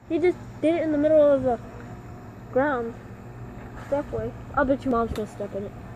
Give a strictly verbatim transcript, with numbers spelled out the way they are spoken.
He just did it in the middle of the ground. Stepway. I bet your mom's gonna step in it.